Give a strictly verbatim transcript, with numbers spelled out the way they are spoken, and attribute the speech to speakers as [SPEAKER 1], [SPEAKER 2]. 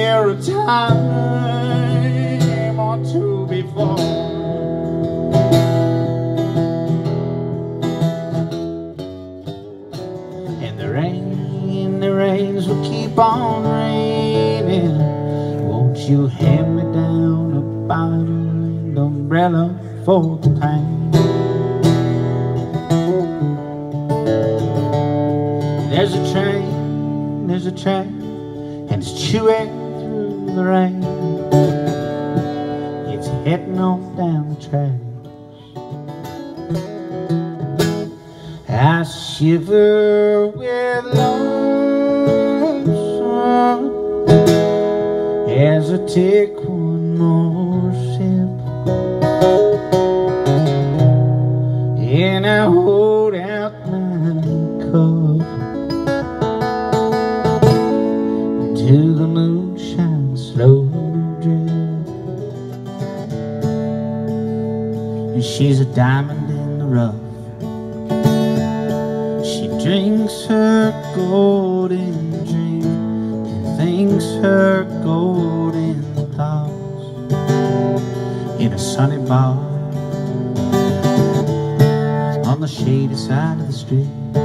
[SPEAKER 1] there a time or two before? And the rain, the rains will keep on raining. Won't you hand me down a bottle and umbrella for the pain? There's a train, there's a train, and it's chewing through the rain. It's heading on down the tracks. I shiver with lonesome as I take one more sip, and I hold out my cup till the moonshine slowly drip. And she's a diamond in the rough. She drinks her golden drink and thinks her golden thoughts in a sunny bar on the shady side of the street.